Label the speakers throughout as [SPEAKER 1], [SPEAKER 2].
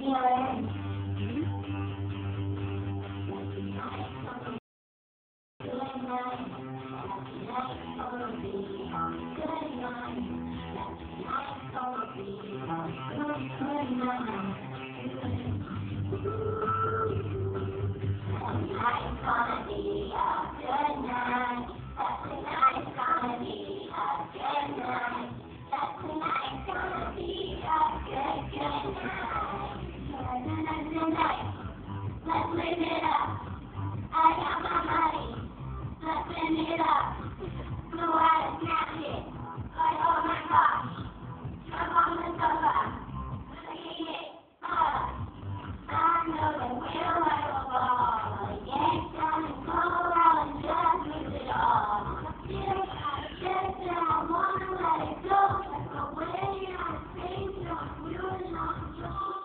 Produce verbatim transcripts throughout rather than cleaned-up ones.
[SPEAKER 1] Let's live it up. I got my money. Let's live it up. Go out and snatch it. Like, oh my gosh. I'm on the sofa. Looking it up. I know the wheel like a ball. Yank down and pull out and just lose it all. Still got a chest and I wanna let it go. But way out of space, so I'm doing all control.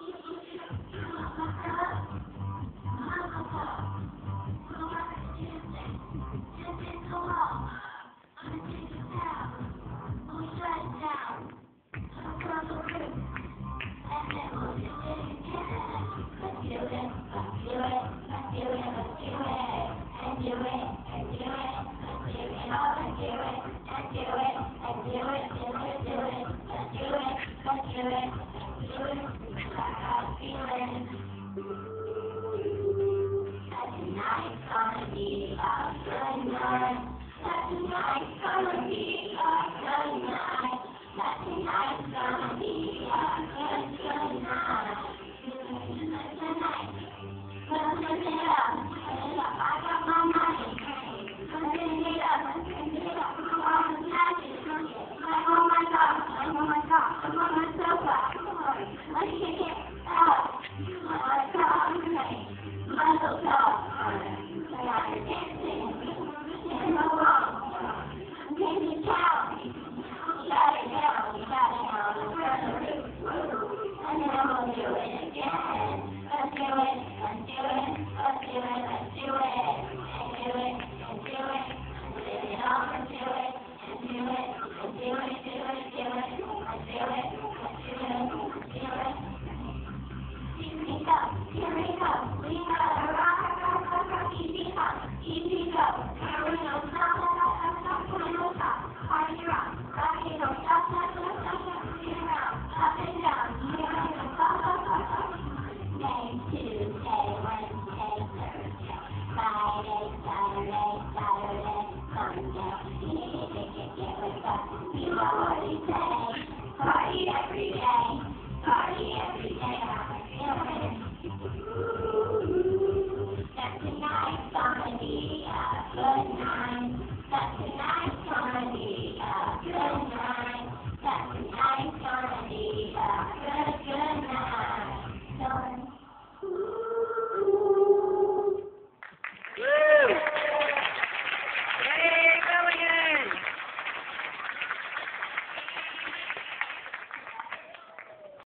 [SPEAKER 1] Tonight's gonna be a good night. Tonight's gonna be a good night. Tonight's gonna be a good, good night. Tonight, let's live it up. I got my money. Let's live it up. Let's live it up. Come on, snatch it. Like, oh my God. Like, oh my God. I'm on my sofa. Let's kick it up. Oh my God. My little dog. I got her dancing. There's no wrong. I'm taking it down. You got it down. You got it down. And then I'm gonna do it again. Let's do it. Let's do it. Let's do it. Let's do it. And do it. And do it. And live it up and do it. And do it. And do it. Do it. Do it. Let's do it. Let's do it. Let's do it. Here we go. Here we go. We gotta rock, rock, rock, rock, easy up, easy go. Here we go. Stop, stop, stop, stop, stop, stop, stop. Party rock, rock it go. Stop, stop, stop, stop, stop, spin around, up and down. Here we go. Stop, stop, stop, stop. Day, Tuesday, Wednesday, Thursday, Friday, Saturday, Saturday, Sunday. Get, get, get, get, get with us. You know what we say. Party every day.